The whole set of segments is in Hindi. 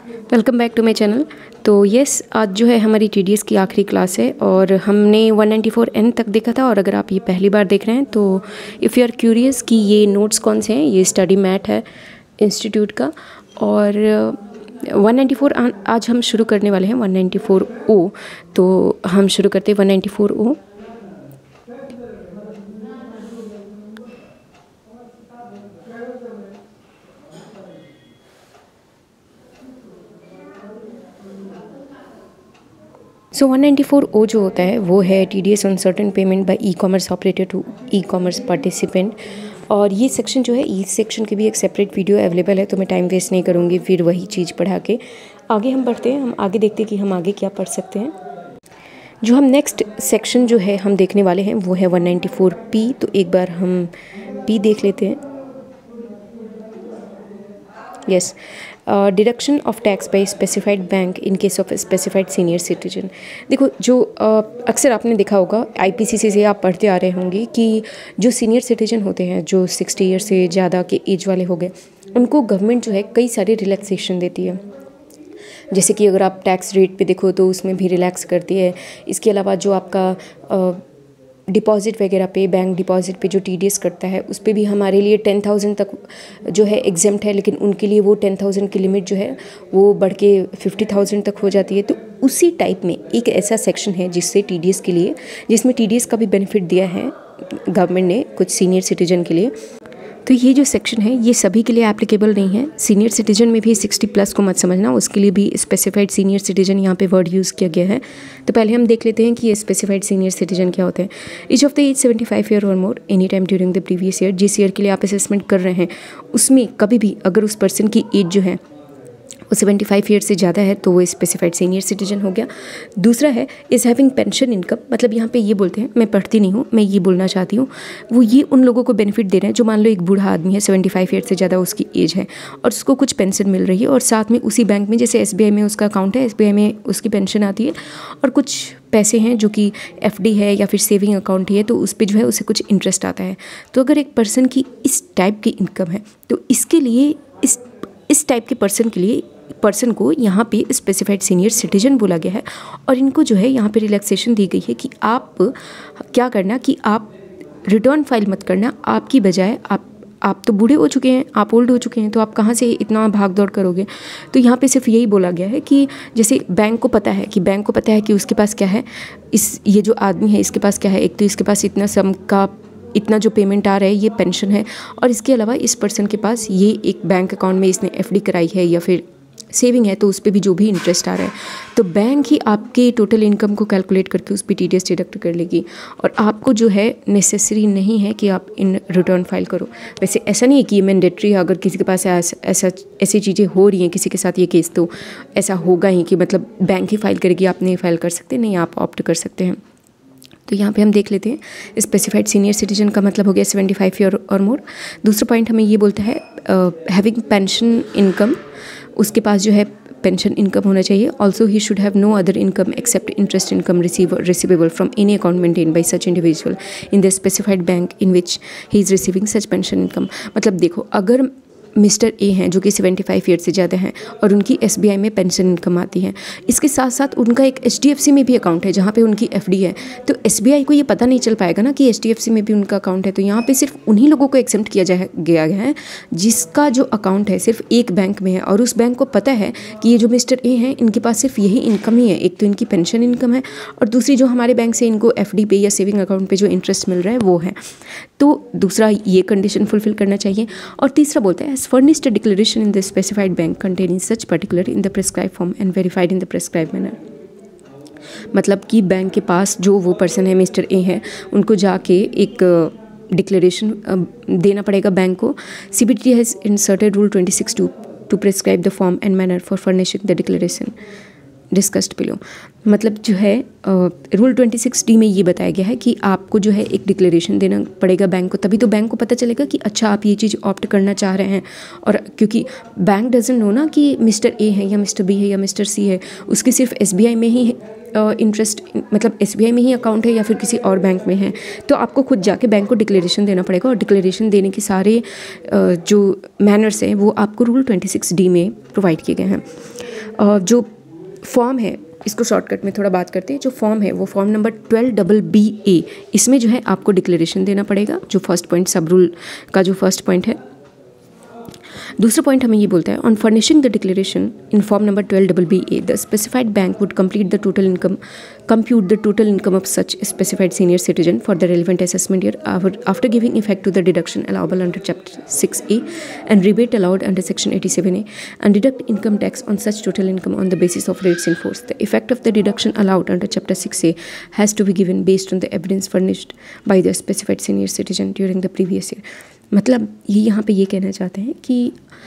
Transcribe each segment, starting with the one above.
Welcome back to my channel. तो यस, आज जो है हमारी TDS की आखिरी क्लास है और हमने 194N तक देखा था। और अगर आप ये पहली बार देख रहे हैं तो इफ़ यू आर क्यूरियस कि ये नोट्स कौन से हैं, ये स्टडी मैट है इंस्टीट्यूट का। और 194 आज हम शुरू करने वाले हैं 194O। तो हम शुरू करते हैं 194O। सो 194O जो होता है वो है TDS on certain payment by e commerce operator to e commerce participant. और ये सेक्शन जो है, इस सेक्शन की भी एक सेपरेट वीडियो अवेलेबल है, तो मैं टाइम वेस्ट नहीं करूँगी फिर वही चीज़ पढ़ा के। आगे हम बढ़ते हैं, हम आगे देखते हैं कि हम आगे क्या पढ़ सकते हैं। जो हम नेक्स्ट सेक्शन जो है हम देखने वाले हैं वो है 194P। तो एक बार हम P देख लेते हैं। Yes, deduction of tax by specified bank in case of specified senior citizen. देखो, जो अक्सर आपने देखा होगा IPCC से आप पढ़ते आ रहे होंगे कि जो सीनियर सिटीजन होते हैं, जो 60 ईयर से ज़्यादा के एज वाले हो गए, उनको गवर्नमेंट जो है कई सारे रिलैक्सेशन देती है। जैसे कि अगर आप टैक्स रेट पे देखो तो उसमें भी रिलैक्स करती है। इसके अलावा जो आपका डिपॉजिट वगैरह पे, बैंक डिपॉजिट पे जो TDS कटता है उस पर भी हमारे लिए 10,000 तक जो है एग्जेम्प्ट है, लेकिन उनके लिए वो 10,000 की लिमिट जो है वो बढ़ के 50,000 तक हो जाती है। तो उसी टाइप में एक ऐसा सेक्शन है जिससे TDS के लिए, जिसमें TDS का भी बेनिफिट दिया है गवर्नमेंट ने कुछ सीनियर सिटीजन के लिए। तो ये जो सेक्शन है ये सभी के लिए एप्लीकेबल नहीं है। सीनियर सिटीजन में भी 60+ को मत समझना, उसके लिए भी स्पेसिफाइड सीनियर सिटीजन यहाँ पे वर्ड यूज़ किया गया है। तो पहले हम देख लेते हैं कि ये स्पेसिफाइड सीनियर सिटीजन क्या होते हैं। Each of the age 75 year और more any time during the previous year. जिस ईयर के लिए आप असेसमेंट कर रहे हैं उसमें कभी भी अगर उस पर्सन की एज जो है वो 75 ईयर से ज़्यादा है तो वो स्पेसिफाइड सीनियर सिटीजन हो गया। दूसरा है इज़ हैविंग पेंशन इनकम। मतलब यहाँ पे ये बोलते हैं, मैं पढ़ती नहीं हूँ, मैं ये बोलना चाहती हूँ, वो ये उन लोगों को बेनिफिट दे रहे हैं जो मान लो एक बूढ़ा आदमी है, 75 ईयर से ज़्यादा उसकी एज है और उसको कुछ पेंशन मिल रही है, और साथ में उसी बैंक में, जैसे SBI में उसका अकाउंट है, SBI में उसकी पेंशन आती है, और कुछ पैसे हैं जो कि FD है या फिर सेविंग अकाउंट ही है, तो उस पर जो है उसे कुछ इंटरेस्ट आता है। तो अगर एक पर्सन की इस टाइप की इनकम है तो इसके लिए इस टाइप के पर्सन को यहाँ पे स्पेसिफाइड सीनियर सिटीजन बोला गया है। और इनको जो है यहाँ पे रिलैक्सेशन दी गई है कि आप क्या करना कि आप रिटर्न फाइल मत करना, आपकी बजाय आप तो बूढ़े हो चुके हैं, आप ओल्ड हो चुके हैं, तो आप कहाँ से इतना भाग दौड़ करोगे। तो यहाँ पे सिर्फ यही बोला गया है कि जैसे बैंक को पता है कि उसके पास क्या है, ये जो आदमी है इसके पास क्या है, एक तो इसके पास इतना सम का इतना जो पेमेंट आ रहा है ये पेंशन है, और इसके अलावा इस पर्सन के पास ये एक बैंक अकाउंट में इसने FD कराई है या फिर सेविंग है, तो उस पर भी जो भी इंटरेस्ट आ रहा है तो बैंक ही आपके टोटल इनकम को कैलकुलेट करके उस पर TDS डिडक्ट कर लेगी। और आपको जो है नेसेसरी नहीं है कि आप इन रिटर्न फाइल करो। वैसे ऐसा नहीं है कि ये मैंडेटरी है, अगर किसी के पास ऐसी चीज़ें हो रही हैं किसी के साथ ये केस, तो ऐसा होगा ही कि मतलब बैंक ही फाइल करेगी, आप नहीं फाइल कर सकते, नहीं आप ऑप्ट कर सकते हैं। तो यहाँ पे हम देख लेते हैं स्पेसिफाइड सीनियर सिटीजन का मतलब हो गया 75 ईयर और मोर। दूसरा पॉइंट हमें ये बोलता है हैविंग पेंशन इनकम, उसके पास जो है पेंशन इनकम होना चाहिए। Also he should have no other income except interest income receivable from any account maintain by such individual in the specified bank in which he is receiving such pension income. मतलब देखो, अगर मिस्टर A हैं जो कि 75 ईयर से ज़्यादा हैं और उनकी SBI में पेंशन इनकम आती है, इसके साथ साथ उनका एक HDFC में भी अकाउंट है जहाँ पे उनकी FD है, तो SBI को ये पता नहीं चल पाएगा ना कि HDFC में भी उनका अकाउंट है। तो यहाँ पे सिर्फ उन्हीं लोगों को एग्जेम्प्ट किया गया है जिसका जो अकाउंट है सिर्फ एक बैंक में है, और उस बैंक को पता है कि ये जो मिस्टर A हैं इनके पास सिर्फ यही इनकम ही है, एक तो इनकी पेंशन इनकम है और दूसरी जो हमारे बैंक से इनको FD पे या सेविंग अकाउंट पे जो इंटरेस्ट मिल रहा है वो है। तो दूसरा ये कंडीशन फुलफिल करना चाहिए। और तीसरा बोलता है furnished a declaration in the specified bank containing such particular in the prescribed form and verified in the prescribed manner। मतलब कि बैंक के पास जो वो पर्सन है, मिस्टर A है, उनको जाके एक डिक्लेरेशन देना पड़ेगा बैंक को। CBDT has inserted Rule 26 to prescribe the form and manner for furnishing the declaration discussed below. मतलब जो है रूल 26D में ये बताया गया है कि आपको जो है एक डिक्लेरेशन देना पड़ेगा बैंक को, तभी तो बैंक को पता चलेगा कि अच्छा आप ये चीज़ ऑप्ट करना चाह रहे हैं। और क्योंकि बैंक डजंट नो ना कि मिस्टर A है या मिस्टर B है या मिस्टर C है, उसकी सिर्फ SBI में ही इंटरेस्ट, मतलब SBI में ही अकाउंट है या फिर किसी और बैंक में है, तो आपको खुद जाके बैंक को डिक्लेरेशन देना पड़ेगा। और डिक्लेरेशन देने के सारे जो मैनर्स हैं वो आपको रूल 26D में प्रोवाइड किए गए हैं। जो फॉर्म है, इसको शॉर्टकट में थोड़ा बात करते हैं। जो फॉर्म है वो फॉर्म नंबर 12BBA, इसमें जो है आपको डिक्लेरेशन देना पड़ेगा, जो फर्स्ट पॉइंट सब रूल का जो फर्स्ट पॉइंट है। दूसरा पॉइंट हमें ये बोलता है, on furnishing the declaration in form number 12BBA the specified bank would complete the total income compute the total income of such specified senior citizen for the relevant assessment year after giving effect to the deduction allowable under chapter 6A and rebate allowed under section 87A and deduct income tax on such total income on the basis of rates in force. The effect of the deduction allowed under chapter 6A has to be given based on the evidence furnished by the specified senior citizen during the previous year. मतलब ये यहाँ पे ये कहना चाहते हैं कि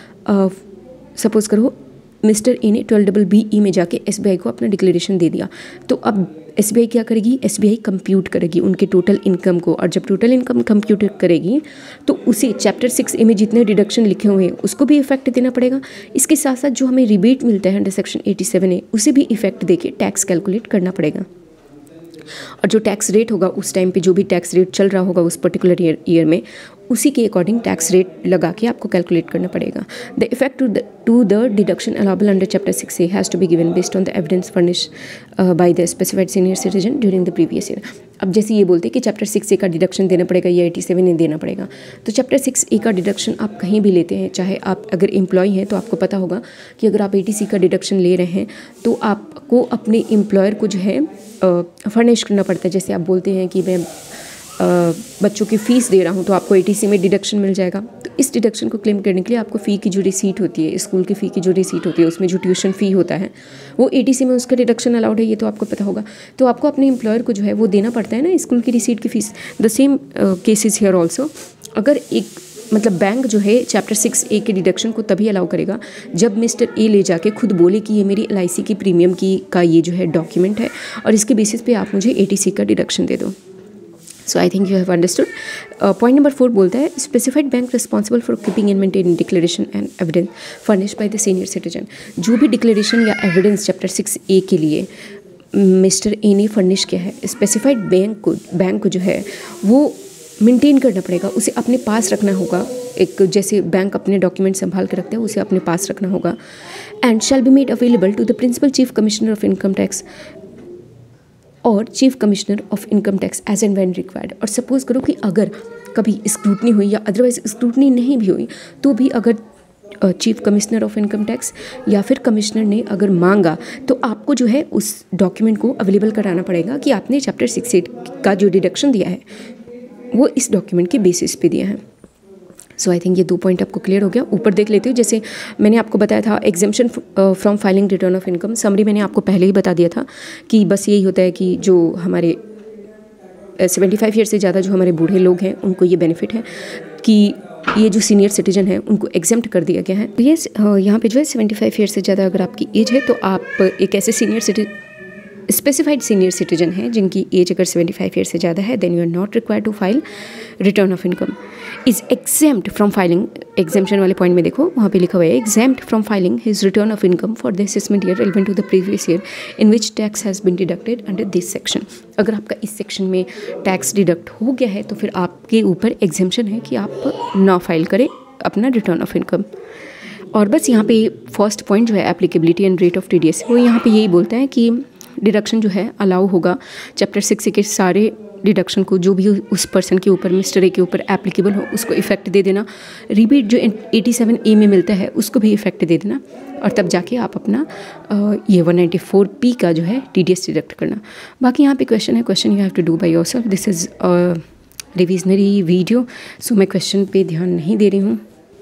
सपोज़ करो मिस्टर ए ने 12BBE में जाके SBI को अपना डिक्लेरेशन दे दिया, तो अब SBI क्या करेगी, SBI कंप्यूट करेगी उनके टोटल इनकम को, और जब टोटल इनकम कंप्यूट करेगी तो उसे चैप्टर 6A में जितने डिडक्शन लिखे हुए हैं उसको भी इफेक्ट देना पड़ेगा। इसके साथ साथ जो हमें रिबेट मिलता है अंडर सेक्शन 87A उसे भी इफेक्ट देके टैक्स कैलकुलेट करना पड़ेगा। और जो टैक्स रेट होगा उस टाइम पे, जो भी टैक्स रेट चल रहा होगा उस पर्टिकुलर ईयर में, उसी के अकॉर्डिंग टैक्स रेट लगा के आपको कैलकुलेट करना पड़ेगा। The effect to the deduction allowable under chapter 6A has to be given based on the evidence furnish by the specified senior citizen during the previous year. अब जैसे ये बोलते हैं कि चैप्टर 6A का डिडक्शन देना पड़ेगा या 87A देना पड़ेगा, तो चैप्टर 6A का डिडक्शन आप कहीं भी लेते हैं, चाहे आप अगर एम्प्लॉय हैं तो आपको पता होगा कि अगर आप 80C का डिडक्शन ले रहे हैं तो आपको अपने एम्प्लॉयर को जो है फर्निश करना पड़ता है। जैसे आप बोलते हैं कि मैं बच्चों की फ़ीस दे रहा हूँ तो आपको 80C में डिडक्शन मिल जाएगा, तो इस डिडक्शन को क्लेम करने के लिए आपको फ़ी की जो रिसीट होती है, स्कूल की फ़ी की जो रिसीट होती है, उसमें जो ट्यूशन फ़ी होता है वो 80C में उसका डिडक्शन अलाउड है, ये तो आपको पता होगा। तो आपको अपने एम्प्लॉयर को जो है वो देना पड़ता है ना स्कूल की रिसीट की fees. The same cases here also. अगर एक मतलब बैंक जो है चैप्टर 6A के डिडक्शन को तभी अलाउ करेगा जब मिस्टर ए ले जाके खुद बोले कि ये मेरी LIC की प्रीमियम की का ये जो है डॉक्यूमेंट है और इसके बेसिस पे आप मुझे 80C का डिडक्शन दे दो। So I think you have understood. Point number 4 बोलता है, specified bank responsible for keeping and maintaining declaration and evidence furnished by the senior citizen. जो भी डिक्लेरेशन या एविडेंस चैप्टर 6A के लिए मिस्टर ए ने फर्निश किया है, स्पेसिफाइड बैंक को जो है वो मेंटेन करना पड़ेगा, उसे अपने पास रखना होगा। एक जैसे बैंक अपने डॉक्यूमेंट संभाल के रखते हैं, उसे अपने पास रखना होगा। And shall be made available to the principal chief commissioner of income tax और chief commissioner of income tax as and when required. और सपोज़ करो कि अगर कभी स्क्रूटनी हुई या अदरवाइज स्क्रूटनी नहीं भी हुई तो भी अगर chief commissioner of income tax या फिर कमिश्नर ने अगर मांगा तो आपको जो है उस डॉक्यूमेंट को अवेलेबल कराना पड़ेगा कि आपने चैप्टर 6A का जो डिडक्शन दिया है वो इस डॉक्यूमेंट के बेसिस पे दिया है। सो आई थिंक ये 2 पॉइंट आपको क्लियर हो गया। ऊपर देख लेते हो, जैसे मैंने आपको बताया था exemption from filing return of income, summary मैंने आपको पहले ही बता दिया था कि बस यही होता है कि जो हमारे 75 ईयर से ज़्यादा जो हमारे बूढ़े लोग हैं उनको ये बेनिफिट है कि ये जो सीनियर सिटीजन है उनको एग्जेम्प्ट कर दिया गया है। तो ये यहाँ पे जो है 75 ईयर से ज़्यादा अगर आपकी एज है तो आप एक ऐसे स्पेसिफाइड सीनियर सिटीजन हैं जिनकी एज अगर 75 ईयर से ज़्यादा है, then you are not required to file return of income. Is exempt from filing, exemption वाले पॉइंट में देखो वहाँ पे लिखा हुआ है exempt from filing his return of income for the assessment year relevant to the previous year in which tax has been deducted under this section. अगर आपका इस सेक्शन में टैक्स डिडक्ट हो गया है तो फिर आपके ऊपर एग्जेम्पशन है कि आप ना फाइल करें अपना रिटर्न ऑफ इनकम। और बस यहाँ पे फर्स्ट पॉइंट जो है applicability and rate of TDS, वो यहाँ पे यही बोलता है कि डिडक्शन जो है अलाउ होगा चैप्टर 6 के सारे डिडक्शन को, जो भी उस पर्सन के ऊपर मिस्टर ए के ऊपर एप्लीकेबल हो उसको इफेक्ट दे देना। रिबेट जो 87A में मिलता है उसको भी इफेक्ट दे देना, और तब जाके आप अपना ये 194P का जो है TDS डिडक्ट करना। बाकी यहाँ पे क्वेश्चन है, question you have to do by yourself. This is revisionary video, so मैं क्वेश्चन पे ध्यान नहीं दे रही हूँ।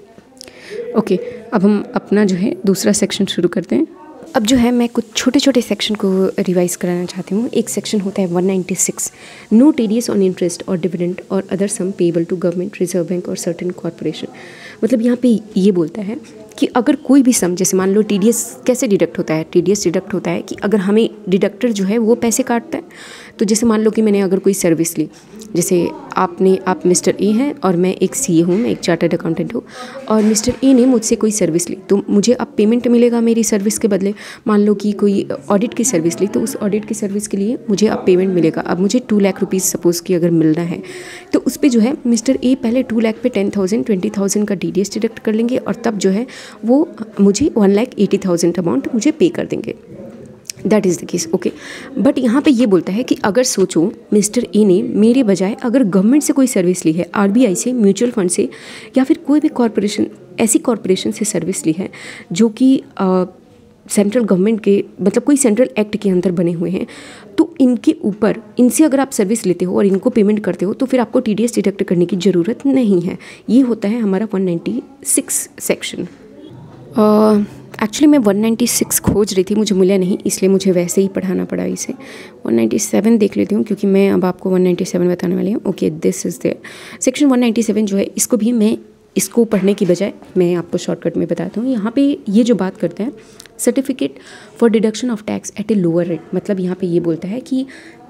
ओके, अब हम अपना जो है दूसरा सेक्शन शुरू करते हैं। अब जो है मैं कुछ छोटे छोटे सेक्शन को रिवाइज कराना चाहती हूँ। एक सेक्शन होता है 196, नो TDS ऑन इंटरेस्ट और डिविडेंड और other sum payable to government, reserve bank और सर्टेन कॉर्पोरेशन। मतलब यहाँ पे ये बोलता है कि अगर कोई भी सम, जैसे मान लो TDS कैसे डिडक्ट होता है, TDS डिडक्ट होता है कि अगर हमें डिडक्टर जो है वो पैसे काटता है। तो जैसे मान लो कि मैंने अगर कोई सर्विस ली, जैसे आप मिस्टर ए हैं और मैं एक CA हूँ, मैं एक चार्टर्ड अकाउंटेंट हूँ, और मिस्टर ए ने मुझसे कोई सर्विस ली तो मुझे अब पेमेंट मिलेगा मेरी सर्विस के बदले। मान लो कि कोई ऑडिट की सर्विस ली तो उस ऑडिट की सर्विस के लिए मुझे अब पेमेंट मिलेगा। अब मुझे 2 लाख रुपीज़ सपोज़ कि अगर मिलना है तो उस पर जो है मिस्टर ए पहले 2 लाख पे 10,000 20,000 का TDS डिडक्ट कर लेंगे और तब जो है वो मुझे 1,80,000 अमाउंट मुझे पे कर देंगे। That is the case, okay. But यहाँ पे ये बोलता है कि अगर सोचो मिस्टर ए ने मेरे बजाय अगर गवर्नमेंट से कोई सर्विस ली है, आरबीआई से, म्यूचुअल फंड से, या फिर कोई भी कॉरपोरेशन, ऐसी कॉरपोरेशन से सर्विस ली है जो कि सेंट्रल गवर्नमेंट के मतलब कोई सेंट्रल एक्ट के अंदर बने हुए हैं, तो इनके ऊपर, इनसे अगर आप सर्विस लेते हो और इनको पेमेंट करते हो तो फिर आपको टीडीएस डिडक्ट करने की ज़रूरत नहीं है। ये होता है हमारा 196 सेक्शन। एक्चुअली मैं 196 खोज रही थी, मुझे मिला नहीं, इसलिए मुझे वैसे ही पढ़ाना पड़ा इसे। 197 देख लेती हूँ क्योंकि मैं अब आपको 197 बताने वाली हूँ। Okay, this is the section 197 जो है, इसको भी मैं इसको पढ़ने की बजाय मैं आपको शॉर्टकट में बताता हूँ। यहाँ पे ये जो बात करते हैं certificate for deduction of tax at a lower rate, मतलब यहाँ पे ये बोलता है कि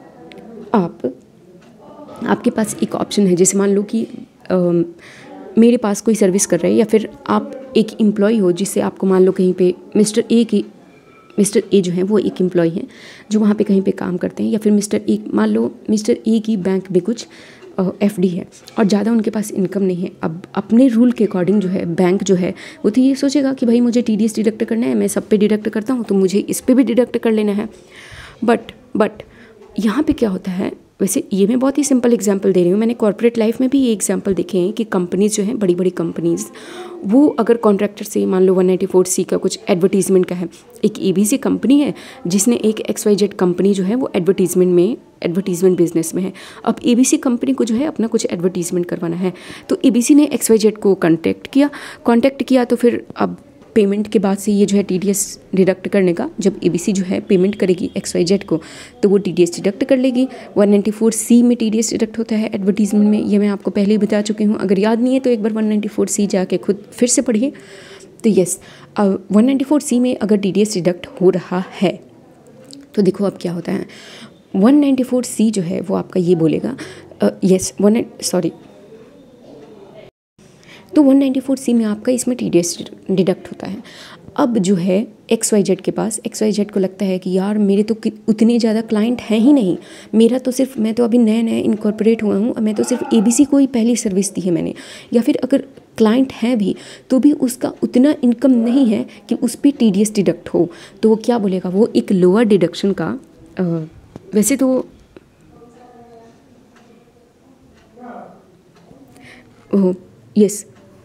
आपके पास एक ऑप्शन है, जैसे मान लो कि मेरे पास कोई सर्विस कर रहा है, या फिर आप एक एम्प्लॉय हो जिससे आपको मान लो कहीं पे मिस्टर ए जो है वो एक एम्प्लॉय है जो वहाँ पे कहीं पे काम करते हैं, या फिर मान लो मिस्टर ए की बैंक में कुछ एफडी है और ज़्यादा उनके पास इनकम नहीं है। अब अपने रूल के अकॉर्डिंग जो है बैंक जो है वो तो ये सोचेगा कि भाई मुझे टीडीएस डिडक्ट करना है, मैं सब पे डिडक्ट करता हूँ तो मुझे इस पे भी डिडक्ट कर लेना है। बट यहाँ पे क्या होता है, वैसे ये मैं बहुत ही सिंपल एग्जांपल दे रही हूँ, मैंने कॉर्पोरेट लाइफ में भी ये एग्जांपल देखे हैं कि कंपनीज जो हैं, बड़ी बड़ी कंपनीज, वो अगर कॉन्ट्रैक्टर से मान लो 194C का कुछ एडवर्टीजमेंट का है, एक एबीसी कंपनी है जिसने एक XYZ कंपनी जो है वो एडवर्टीजमेंट बिजनेस में है। अब एबीसी कंपनी को जो है अपना कुछ एडवर्टीजमेंट करवाना है, तो एबीसी ने XYZ को कॉन्टैक्ट किया तो फिर अब पेमेंट के बाद से ये जो है टीडीएस डिडक्ट करने का, जब एबीसी जो है पेमेंट करेगी XYZ को तो वो टीडीएस डिडक्ट कर लेगी। 194C में टीडीएस डिडक्ट होता है एडवर्टीजमेंट में, ये मैं आपको पहले ही बता चुकी हूँ। अगर याद नहीं है तो एक बार 194C जाके खुद फिर से पढ़िए। तो यस, 194C में अगर टीडीएस डिडक्ट हो रहा है तो देखो अब क्या होता है, 194C जो है वो आपका ये बोलेगा तो 194C में आपका इसमें टीडीएस डिडक्ट होता है। अब जो है XYZ के पास, XYZ को लगता है कि यार मेरे तो उतने ज़्यादा क्लाइंट हैं ही नहीं, मैं तो अभी नया इनकॉर्पोरेट हुआ हूँ, मैं तो सिर्फ एबीसी को ही पहली सर्विस दी है मैंने, या फिर अगर क्लाइंट हैं भी तो भी उसका उतना इनकम नहीं है कि उस पर टीडीएस डिडक्ट हो, तो वो क्या बोलेगा, वो एक लोअर डिडक्शन का वैसे तो यस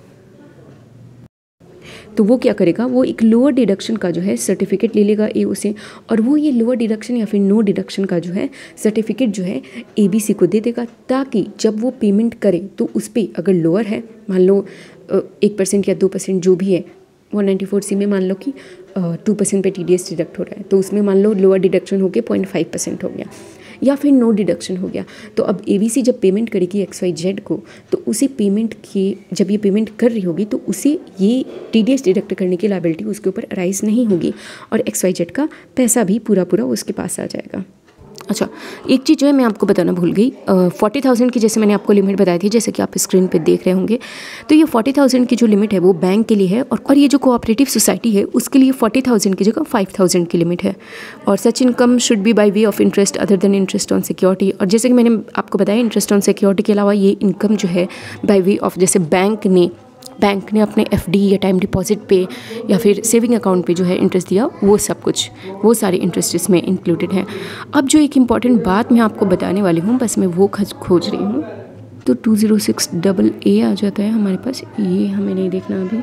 तो वो क्या करेगा, वो एक लोअर डिडक्शन का जो है सर्टिफिकेट ले लेगा एओ से, और वो ये लोअर डिडक्शन या फिर नो डिडक्शन का जो है सर्टिफिकेट जो है एबीसी को दे देगा, ताकि जब वो पेमेंट करे तो उस पर अगर लोअर है, मान लो 1% या 2% जो भी है, 194C में मान लो कि 2% पे टीडीएस डिडक्ट हो रहा है, तो उसमें मान लो लोअर डिडक्शन हो गया 0.5% हो गया, या फिर नो डिडक्शन हो गया। तो अब एबीसी जब पेमेंट करेगी XYZ को, तो उसी पेमेंट की जब ये पेमेंट कर रही होगी तो उसे ये टीडीएस डिडक्ट करने की लायबिलिटी उसके ऊपर अराइज नहीं होगी, और XYZ का पैसा भी पूरा उसके पास आ जाएगा। अच्छा, एक चीज़ जो है मैं आपको बताना भूल गई, 40,000 की जैसे मैंने आपको लिमिट बताई थी, जैसे कि आप स्क्रीन पे देख रहे होंगे, तो ये 40,000 की जो लिमिट है वो बैंक के लिए है, और ये जो कोऑपरेटिव सोसाइटी है उसके लिए 40,000 की जगह 5,000 की लिमिट है। और such income should be by way of interest other than interest on security, और जैसे कि मैंने आपको बताया इंटरेस्ट ऑन सिक्योरिटी के अलावा ये इनकम जो है बाय वे ऑफ, जैसे बैंक ने अपने एफडी या टाइम डिपॉजिट पे या फिर सेविंग अकाउंट पे जो है इंटरेस्ट दिया, वो सब कुछ, वो सारे इंटरेस्ट इसमें इंक्लूडेड हैं। अब जो एक इम्पॉर्टेंट बात मैं आपको बताने वाली हूँ, बस मैं वो खोज रही हूँ, तो 206AA आ जाता है हमारे पास, ये हमें नहीं देखना अभी।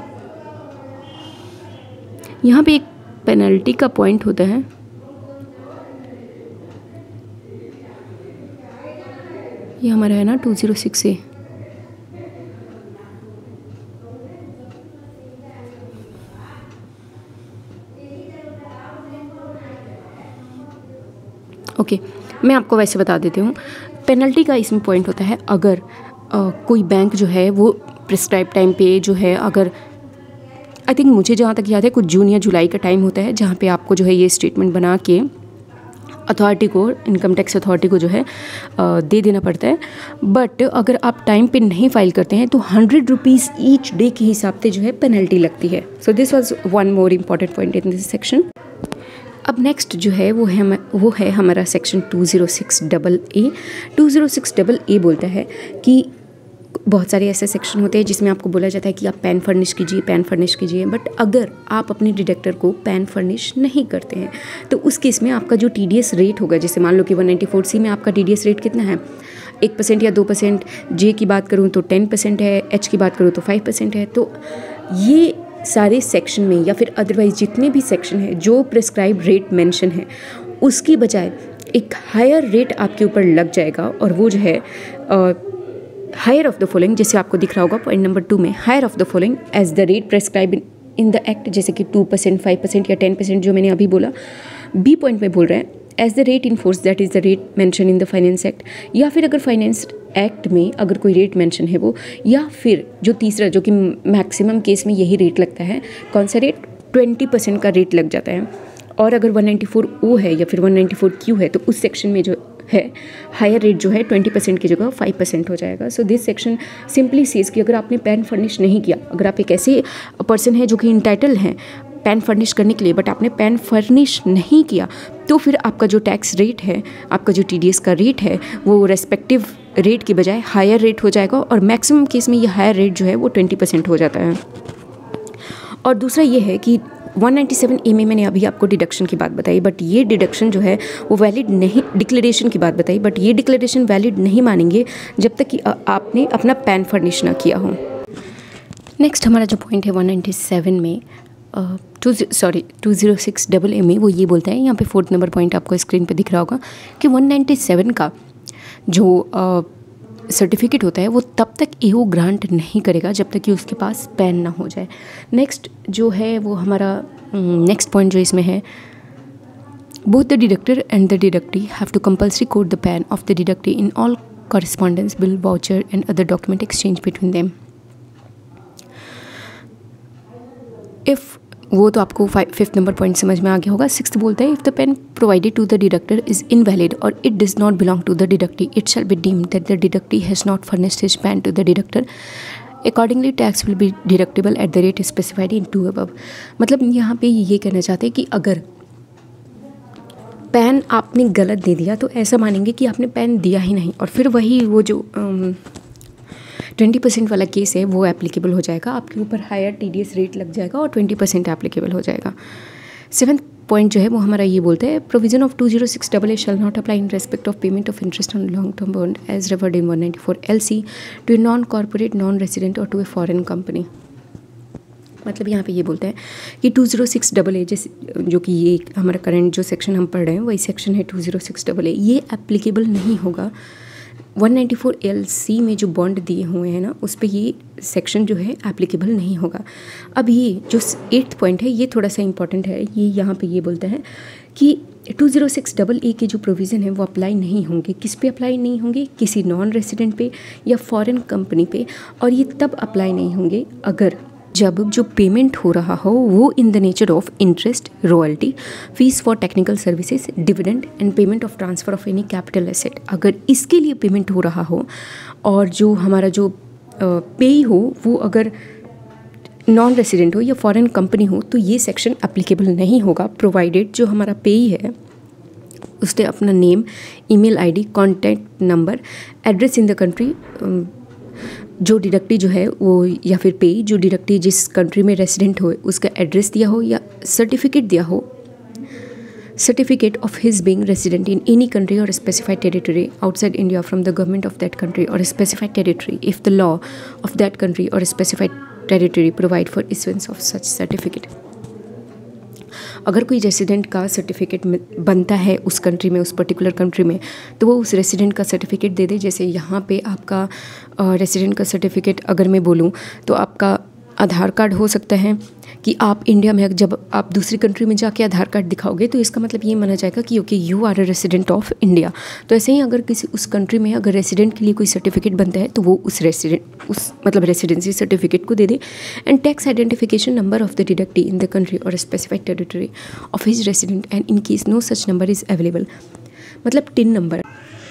यहाँ पे एक पेनल्टी का पॉइंट होता है, ये हमारा है ना 206A। ओके, मैं आपको वैसे बता देती हूँ, पेनल्टी का इसमें पॉइंट होता है अगर कोई बैंक जो है वो प्रिस्क्राइब टाइम पे जो है, अगर आई थिंक मुझे जहाँ तक याद है कुछ जून या जुलाई का टाइम होता है जहाँ पे आपको जो है ये स्टेटमेंट बना के अथॉरिटी को, इनकम टैक्स अथॉरिटी को जो है दे देना पड़ता है। बट अगर आप टाइम पे नहीं फाइल करते हैं तो 100 रुपीज़ ईच डे के हिसाब से जो है पेनल्टी लगती है। So this was one more important point in this section. अब नेक्स्ट जो है वो है हमारा सेक्शन 206AA। 206AA बोलता है कि बहुत सारे ऐसे सेक्शन होते हैं जिसमें आपको बोला जाता है कि आप पैन फर्निश कीजिए, पैन फर्निश कीजिए, बट अगर आप अपने डिडक्टर को पैन फर्निश नहीं करते हैं तो उस केस में आपका जो TDS रेट होगा, जैसे मान लो कि 194C में आपका TDS रेट कितना है, 1% या 2%, जे की बात करूँ तो 10% है, एच की बात करूँ तो 5% है। तो ये सारे सेक्शन में या फिर अदरवाइज जितने भी सेक्शन है जो प्रिस्क्राइब रेट मेंशन है उसकी बजाय एक हायर रेट आपके ऊपर लग जाएगा, और वो जो है हायर ऑफ द फॉलोइंग, जैसे आपको दिख रहा होगा पॉइंट नंबर 2 में, higher of the following as the rate prescribed in the act, जैसे कि 2%, 5% या 10% जो मैंने अभी बोला। बी पॉइंट में बोल रहे हैं as the rate in force that is the rate mention in the finance act, या फिर अगर फाइनेंस एक्ट में अगर कोई रेट मेंशन है वो, या फिर जो तीसरा जो कि मैक्सिमम केस में यही रेट लगता है, कौन सा रेट, 20% का रेट लग जाता है। और अगर 194O है या फिर 194Q है तो उस सेक्शन में जो है हायर रेट जो है 20% की जगह 5% हो जाएगा। So this section simply says कि अगर आपने पैन फर्निश नहीं किया, अगर आप एक ऐसे पर्सन है जो कि इंटाइटल हैं पैन फर्निश करने के लिए बट आपने पैन फर्निश नहीं किया, तो फिर आपका जो टैक्स रेट है, आपका जो TDS का रेट है, वो रेस्पेक्टिव रेट की बजाय हायर रेट हो जाएगा, और मैक्सिमम केस में ये हायर रेट जो है वो 20% हो जाता है। और दूसरा ये है कि 197A में मैंने अभी आपको डिडक्शन की बात बताई, बट ये डिडक्शन जो है वो वैलिड नहीं, डिक्लेरेशन की बात बताई, बट ये डिक्लेरेशन वैलिड नहीं मानेंगे जब तक कि आपने अपना पैन फर्निश ना किया हो। नेक्स्ट हमारा जो पॉइंट है 197 में 206AA में वो ये बोलता है, यहाँ पे 4th नंबर पॉइंट आपको स्क्रीन पे दिख रहा होगा कि 197 का जो सर्टिफिकेट होता है वो तब तक AO ग्रांट नहीं करेगा जब तक कि उसके पास पैन ना हो जाए। नेक्स्ट जो है वो हमारा नेक्स्ट पॉइंट जो इसमें है, both the deductor and the deductee have to compulsory code the PAN of the deductee in all correspondence, bill, voucher and other document exchange between them. If वो तो आपको 5th नंबर पॉइंट समझ में आ गया होगा। 6th बोलता है if the PAN provided to the deductor is invalid or it does not belong to the deductee, it shall be deemed that the deductee has not furnished his PAN to the deductor, accordingly tax will be deductible at the rate specified in two above. मतलब यहाँ पे ये कहना चाहते हैं कि अगर पैन आपने गलत दे दिया तो ऐसा मानेंगे कि आपने पैन दिया ही नहीं, और फिर वही वो जो 20% वाला केस है वो एप्लीकेबल हो जाएगा, आपके ऊपर हायर TDS रेट लग जाएगा और 20% एप्लीकेबल हो जाएगा। 7th पॉइंट जो है वो हमारा ये बोलता है provision of 206AA shall not apply in respect of payment of interest on long term bond as referred in 194LC to a non corporate, non resident or to a foreign company. मतलब यहाँ पे ये बोलता है कि 206AA जैसे जो कि ये हमारा करंट जो सेक्शन हम पढ़ रहे हैं वही सेक्शन है 206AA, ये एप्लीकेबल नहीं होगा 194LC में जो बॉन्ड दिए हुए हैं ना उस पर ये सेक्शन जो है एप्लीकेबल नहीं होगा। अब ये जो 8th पॉइंट है ये थोड़ा सा इंपॉर्टेंट है, ये यहाँ पे ये बोलता है कि 206AA के जो प्रोविज़न है वो अप्लाई नहीं होंगे। किस पे अप्लाई नहीं होंगे? किसी नॉन रेसिडेंट पे या फॉरेन कंपनी पे, और ये तब अप्लाई नहीं होंगे अगर जब जो पेमेंट हो रहा हो वो in the nature of interest, royalty, fees for technical services, dividend and payment of transfer of any capital asset, अगर इसके लिए पेमेंट हो रहा हो और जो हमारा जो पेई हो वो अगर नॉन रेसिडेंट हो या फॉरेन कंपनी हो तो ये सेक्शन एप्लीकेबल नहीं होगा, प्रोवाइडेड जो हमारा पेई है उसने अपना name, email ID, contact number, address in the country, जो डिडक्टी जो है वो या फिर पे जो डिडक्टी जिस कंट्री में रेसिडेंट हो उसका एड्रेस दिया हो या सर्टिफिकेट दिया हो, certificate of his being resident in any country or specified territory outside India from the government of that country or specified territory if the law of that country or specified territory provide for issuance of such certificate. अगर कोई रेसिडेंट का सर्टिफिकेट बनता है उस कंट्री में, उस पर्टिकुलर कंट्री में, तो वो उस रेसिडेंट का सर्टिफिकेट दे दे। जैसे यहाँ पे आपका रेसिडेंट का सर्टिफिकेट अगर मैं बोलूँ तो आपका आधार कार्ड हो सकता है कि आप इंडिया में जब आप दूसरी कंट्री में जाके आधार कार्ड दिखाओगे तो इसका मतलब ये माना जाएगा कि okay you are a resident of India. तो ऐसे ही अगर किसी उस कंट्री में अगर रेसिडेंट के लिए कोई सर्टिफिकेट बनता है तो वो उस मतलब रेसिडेंसी सर्टिफिकेट को दे दे। And tax identification number of the deductee in the country or specified territory of his resident and in case no such number is available, मतलब टिन नंबर।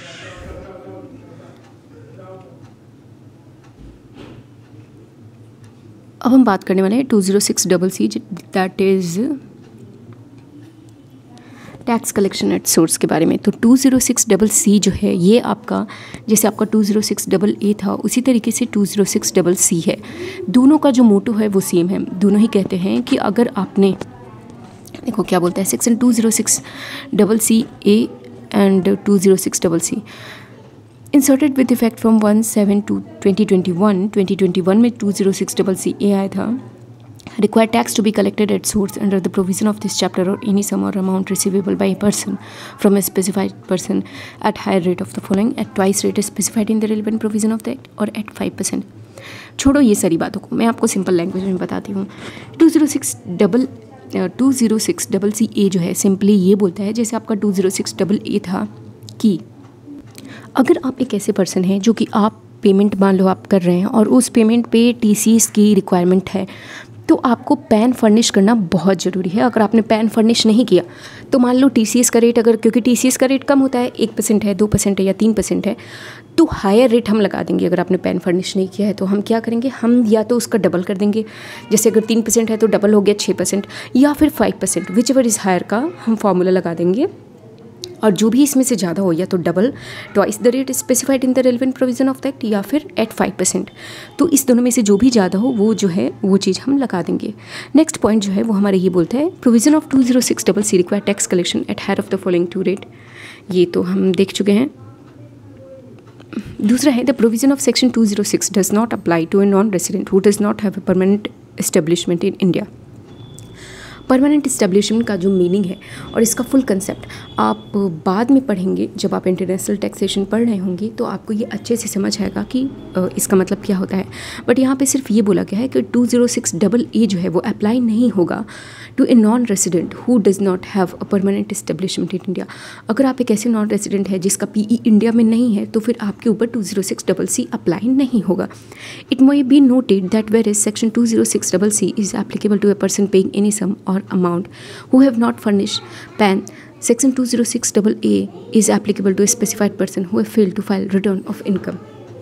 अब हम बात करने वाले हैं 206CC, that is tax collection at source के बारे में। तो 206CC जो है ये आपका, जैसे आपका 206AA था उसी तरीके से 206CC है। दोनों का जो मोटो है वो सेम है। दोनों ही कहते हैं कि अगर आपने, देखो क्या बोलता है section 206CA and 206CC inserted with effect from 1/7/2021। 2021 में 206CC आया था। Require tax to be collected at source under the provision of this chapter or any sum or amount receivable by a person from a specified person at higher rate of the following: at twice rate specified in the relevant provision of the act, or at 5%. छोड़ो ये सारी बातों को, मैं आपको सिंपल लैंग्वेज में बताती हूँ। 206CA जो है सिंपली ये बोलता है, जैसे आपका 206AA था, कि अगर आप एक ऐसे पर्सन हैं जो कि आप पेमेंट मान लो आप कर रहे हैं और उस पेमेंट पे TCS की रिक्वायरमेंट है, तो आपको पैन फर्निश करना बहुत ज़रूरी है। अगर आपने पैन फर्निश नहीं किया तो मान लो TCS का रेट, अगर क्योंकि TCS का रेट कम होता है, 1% है, 2% है या 3% है, तो हायर रेट हम लगा देंगे। अगर आपने पैन फर्निश नहीं किया है तो हम क्या करेंगे, हम या तो उसका डबल कर देंगे, जैसे अगर 3% है तो डबल हो गया 6%, या फिर 5%, विच एवर इज़ हायर का हम फॉर्मूला लगा देंगे। और जो भी इसमें से ज़्यादा हो, या तो double, twice the rate specified in the relevant provision of the act, या फिर एट 5%। तो इस दोनों में से जो भी ज़्यादा हो वो जो है वो चीज़ हम लगा देंगे। नेक्स्ट पॉइंट जो है वो हमारे ये बोलता है, provision of 206CC require tax collection at higher of the following two rate. ये तो हम देख चुके हैं। दूसरा है, the provision of section 206 does not apply to a non resident who does not have a permanent establishment in India. Permanent establishment का जो मीनिंग है और इसका फुल कंसेप्ट आप बाद में पढ़ेंगे, जब आप इंटरनेशनल टैक्सेशन पढ़ रहे होंगे तो आपको ये अच्छे से समझ आएगा कि इसका मतलब क्या होता है। बट यहाँ पे सिर्फ ये बोला गया है कि 206AA जो है वो अप्लाई नहीं होगा to a non resident who does not have a permanent establishment in India. अगर आप एक ऐसे नॉन रेसिडेंट है जिसका PE इंडिया में नहीं है तो फिर आपके ऊपर 206CC अप्लाई नहीं होगा। It may be noted that where is section 206CC is applicable to a person paying any sum or amount who have not furnished PAN. Section 206AA is applicable to a specified person who have failed to file return of income.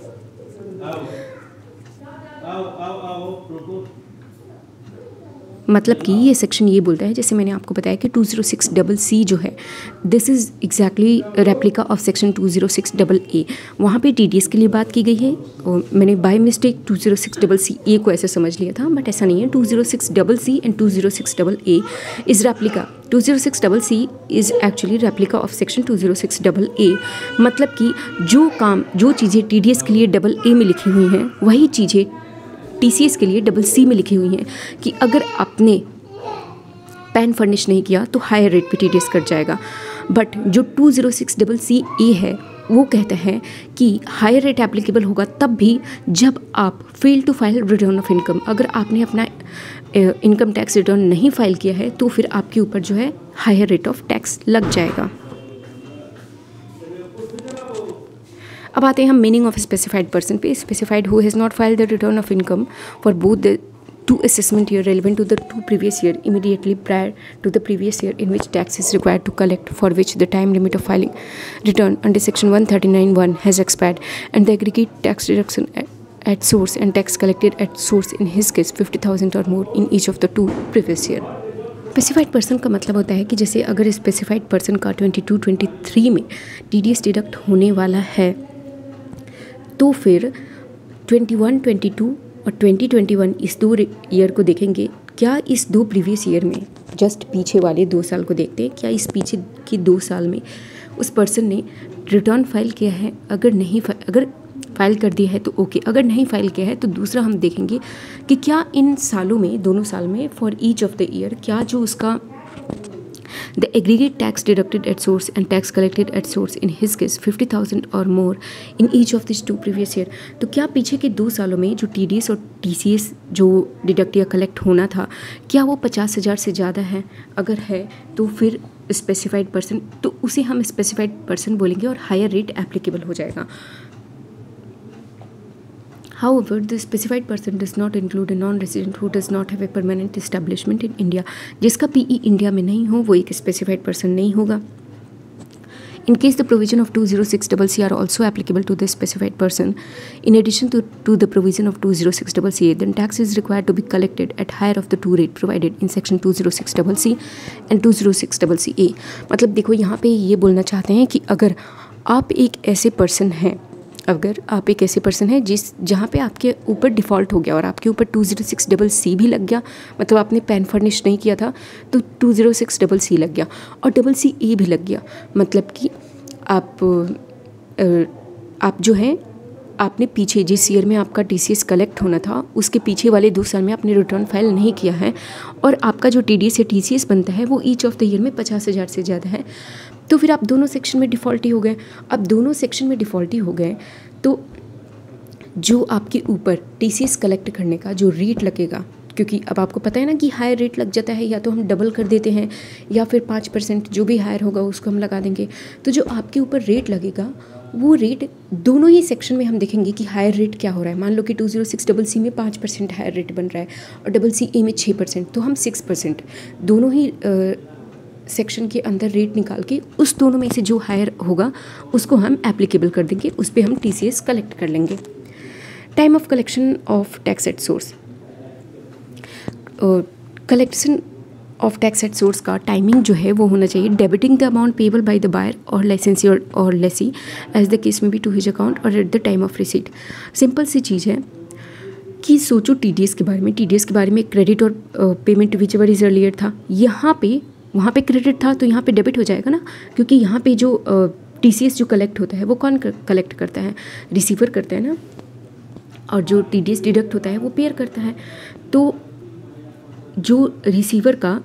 मतलब कि ये सेक्शन ये बोलता है, जैसे मैंने आपको बताया कि 206CC जो है this is exactly replica of section 206AA। वहाँ पे TDS के लिए बात की गई है और मैंने बाय मिस्टेक 206CC को ऐसे समझ लिया था, बट ऐसा नहीं है। 206CC and 206AA is replica. 206CC is actually replica of section 206AA। मतलब कि जो काम, जो चीज़ें TDS के लिए AA में लिखी हुई हैं वही चीज़ें TCS के लिए CC में लिखी हुई हैं, कि अगर आपने पैन फर्निश नहीं किया तो हायर रेट पे TDS कट जाएगा। बट जो 206CC है वो कहता है कि हायर रेट एप्लीकेबल होगा तब भी जब आप fail to file return of income. अगर आपने अपना इनकम टैक्स रिटर्न नहीं फाइल किया है तो फिर आपके ऊपर जो है हायर रेट ऑफ टैक्स लग जाएगा। अब आते हैं हम मीनिंग ऑफ स्पेसिफाइड पर्सन पे। Specified who has not filed the return of income for both the two assessment year relevant to the two previous year immediately prior to the previous year in which tax is required to collect, for which the time limit of filing return under section 139(1) has expired and the aggregate tax deduction at source and tax collected at source in his case 50,000 or more in each of the two previous year। Specified person का मतलब होता है कि जैसे अगर स्पेसिफाइड पर्सन का 22-23 में TDS डिडक्ट होने वाला है तो फिर 21-22 और 2021 इस 2 ईयर को देखेंगे। क्या इस 2 प्रीवियस ईयर में, जस्ट पीछे वाले 2 साल को देखते हैं, क्या इस पीछे की 2 साल में उस पर्सन ने रिटर्न फाइल किया है? अगर फाइल कर दिया है तो ओके, अगर नहीं फाइल किया है तो दूसरा हम देखेंगे कि क्या इन सालों में, दोनों साल में, for each of the year, क्या जो उसका the aggregate tax deducted at source and tax collected at source in his case 50,000 or more in each of this 2 previous year. तो क्या पीछे के 2 सालों में जो TDS और TCS जो डिडक्ट या कलेक्ट होना था, क्या वो 50,000 से ज़्यादा है? अगर है तो फिर स्पेसिफाइड पर्सन, तो उसे हम स्पेसिफाइड पर्सन बोलेंगे और हायर रेट एप्लीकेबल हो जाएगा। However, the specified person does not include a non-resident who does not have a permanent establishment in India। जिसका PE इंडिया में नहीं हो वो एक specified person नहीं होगा। In case the provision of 206CC are also applicable to the specified person, in addition to the provision of 206CA, then tax is required to be collected at higher of the two rate provided in section 206CC and 206CA. मतलब देखो यहाँ पे ये बोलना चाहते हैं कि अगर आप एक ऐसे पर्सन हैं जहाँ पे आपके ऊपर डिफ़ॉल्ट हो गया और आपके ऊपर 206CC भी लग गया, मतलब आपने पैन फर्निश नहीं किया था तो 206CC लग गया और CCA भी लग गया, मतलब कि आप जो हैं आपने पीछे जिस ईयर में आपका TCS कलेक्ट होना था उसके पीछे वाले 2 साल में आपने रिटर्न फाइल नहीं किया है और आपका जो TDS या TCS बनता है वो ईच ऑफ द ईयर में 50,000 से ज़्यादा है, तो फिर आप दोनों सेक्शन में डिफ़ॉल्टी हो गए। अब दोनों सेक्शन में डिफ़ॉल्टी हो गए तो जो आपके ऊपर TCS कलेक्ट करने का जो रेट लगेगा, क्योंकि अब आपको पता है ना कि हायर रेट लग जाता है, या तो हम डबल कर देते हैं या फिर 5% जो भी हायर होगा उसको हम लगा देंगे, तो जो आपके ऊपर रेट लगेगा वो रेट दोनों ही सेक्शन में हम देखेंगे कि हायर रेट क्या हो रहा है। मान लो कि 206CC में 5% हायर रेट बन रहा है और CCA में 6%, तो हम 6% दोनों ही सेक्शन के अंदर रेट निकाल के उस दोनों में से जो हायर होगा उसको हम एप्लीकेबल कर देंगे, उस पर हम TCS कलेक्ट कर लेंगे। Time of collection of tax at source, collection of tax at source का टाइमिंग जो है वो होना चाहिए debiting the amount payable by the buyer or licensee or lessee as the case may be to his account or at the time of receipt. Simple सी चीज़ है कि सोचो TDS के बारे में credit or payment whichever is earlier था, वहाँ पे क्रेडिट था तो यहाँ पे डेबिट हो जाएगा ना, क्योंकि यहाँ पे जो TCS जो कलेक्ट होता है वो कौन कलेक्ट करता है, रिसीवर करता है ना, और जो TDS डिडक्ट होता है वो पेयर करता है। तो जो रिसीवर का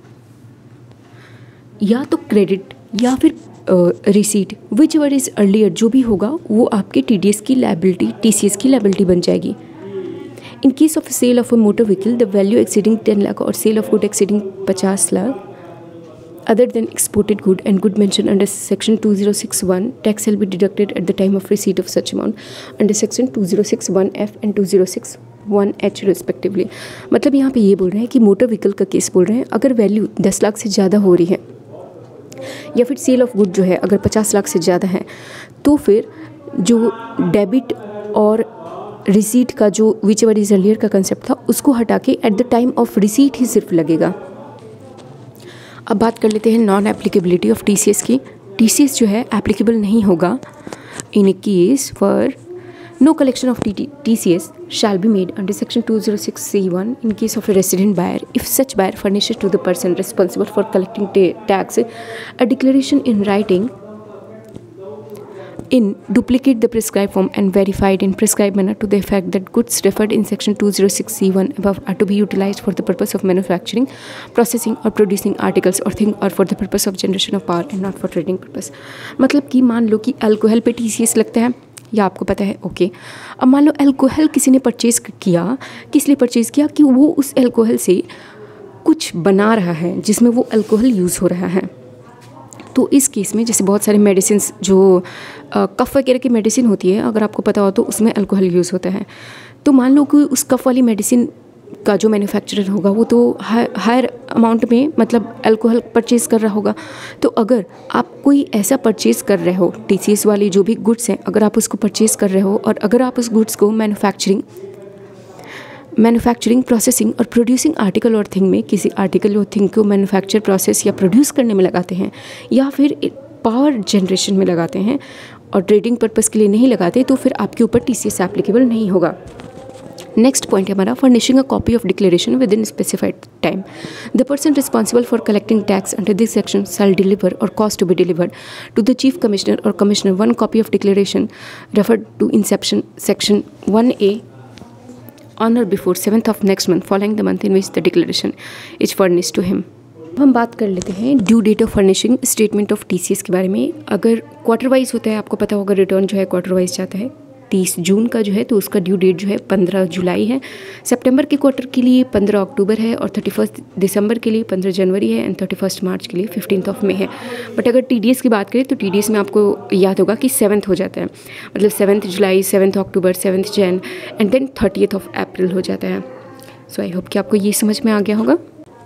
या तो क्रेडिट या फिर receipt whichever is earlier जो भी होगा वो आपके TCS की लायबिलिटी बन जाएगी। In case of sale of a motor vehicle the value exceeding 10 lakh और sale of good exceeding 50 lakh other than exported good and good mentioned under section 2061 tax shall be deducted at the time of receipt of such amount under section 2061F and 2061H respectively। मतलब यहाँ पे ये बोल रहे हैं कि मोटर व्हीकल का केस बोल रहे हैं, अगर वैल्यू 10 लाख से ज़्यादा हो रही है या फिर सेल ऑफ गुड जो है अगर 50 लाख से ज़्यादा है, तो फिर जो डेबिट और रिसीट का जो विच एवर इज अर्लियर का कंसेप्ट था उसको हटा के at the time of receipt ही सिर्फ लगेगा। अब बात कर लेते हैं नॉन एप्लीकेबिलिटी ऑफ TCS की। TCS जो है एप्लीकेबल नहीं होगा in a case for no collection of TCS shall be made under section 206C1 in case of a resident buyer if such buyer furnishes to the person responsible for collecting tax a declaration in writing in duplicate the prescribed form and verified in prescribed manner to the effect that goods referred in section 206C1 above are to be utilized for the purpose of manufacturing, processing or producing articles or thing or for the purpose of generation of power and not for trading purpose। मतलब कि मान लो कि अल्कोहल पे TCS लगता है या आपको पता है, ओके। अब मान लो अल्कोहल किसी ने परचेज़ किया, किस लिए परचेज़ किया कि वो उस अल्कोहल से कुछ बना रहा है जिसमें वो अल्कोहल यूज़ हो रहा है। तो इस केस में जैसे बहुत सारे मेडिसिन जो कफ़ वगैरह की मेडिसिन होती है, अगर आपको पता हो तो उसमें अल्कोहल यूज़ होता है। तो मान लो कि उस कफ़ वाली मेडिसिन का जो मैन्युफैक्चरर होगा वो तो हायर अमाउंट में मतलब अल्कोहल परचेज़ कर रहा होगा। तो अगर आप कोई ऐसा परचेज़ कर रहे हो TCS वाली जो भी गुड्स हैं, अगर आप उसको परचेज़ कर रहे हो और अगर आप उस गुड्स को manufacturing processing or producing article or thing में किसी आर्टिकल और थिंग को मैन्युफैक्चर प्रोसेस या प्रोड्यूस करने में लगाते हैं या फिर पावर जनरेशन में लगाते हैं और ट्रेडिंग पर्पज़ के लिए नहीं लगाते, तो फिर आपके ऊपर TCS एप्लीकेबल नहीं होगा। नेक्स्ट पॉइंट है हमारा furnishing a copy of declaration within specified time. The person responsible for collecting tax under this section shall deliver or cause to be delivered to the chief commissioner or commissioner one copy of declaration referred to inception section 1A on or before 7th of next month following the month in which the declaration is furnished to him। अब हम बात कर लेते हैं due date of furnishing statement of TCS के बारे में। अगर क्वार्टर वाइज होता है, आपको पता होगा रिटर्न जो है क्वार्टर वाइज जाता है। 30 जून का जो है तो उसका ड्यू डेट जो है 15 जुलाई है। सितंबर के क्वार्टर के लिए 15 अक्टूबर है और 31 दिसंबर के लिए 15 जनवरी है एंड 31 मार्च के लिए 15 मई है। बट अगर TDS की बात करें तो TDS में आपको याद होगा कि 7th हो जाता है, मतलब 7 जुलाई, 7 अक्टूबर, 7 जन एंड देन 30 अप्रैल हो जाता है। सो आई होप कि आपको ये समझ में आ गया होगा।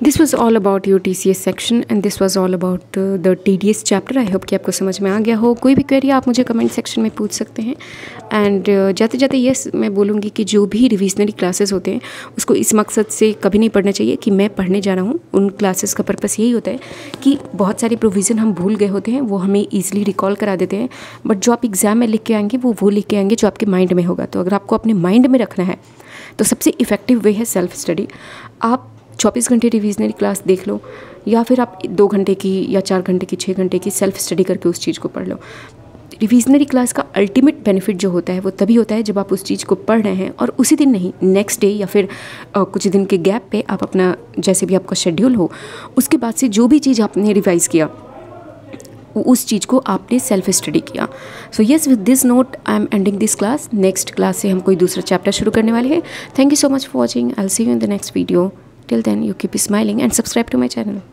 This was all about your TCS section and this was all about the TDS chapter. I hope कि आपको समझ में आ गया हो। कोई भी क्वेरी आप मुझे कमेंट सेक्शन में पूछ सकते हैं। एंड जाते जाते यस मैं बोलूँगी कि जो भी रिविजनरी क्लासेस होते हैं उसको इस मकसद से कभी नहीं पढ़ना चाहिए कि मैं पढ़ने जा रहा हूँ। उन क्लासेस का पर्पस यही होता है कि बहुत सारे प्रोविज़न हम भूल गए होते हैं, वो हमें ईजिली रिकॉल करा देते हैं, बट जो आप एग्ज़ाम में लिख के आएंगे वो लिख के आएंगे जो आपके माइंड में होगा। तो अगर आपको अपने माइंड में रखना है तो सबसे इफ़ेक्टिव वे है सेल्फ स्टडी। आप 24 घंटे रिविजनरी क्लास देख लो या फिर आप 2 घंटे की या 4 घंटे की 6 घंटे की सेल्फ स्टडी करके उस चीज़ को पढ़ लो। रिविजनरी क्लास का अल्टीमेट बेनिफिट जो होता है वो तभी होता है जब आप उस चीज़ को पढ़ रहे हैं और उसी दिन नहीं, नेक्स्ट डे या फिर कुछ दिन के गैप पे आप अपना जैसे भी आपका शेड्यूल हो उसके बाद से जो भी चीज़ आपने रिवाइज़ किया उस चीज़ को आपने सेल्फ स्टडी किया। So yes, with this note I am ending this class. Next class से हम कोई दूसरा चैप्टर शुरू करने वाले हैं। Thank you so much for watching. I will see you in the next video. Till then, you keep smiling and subscribe to my channel.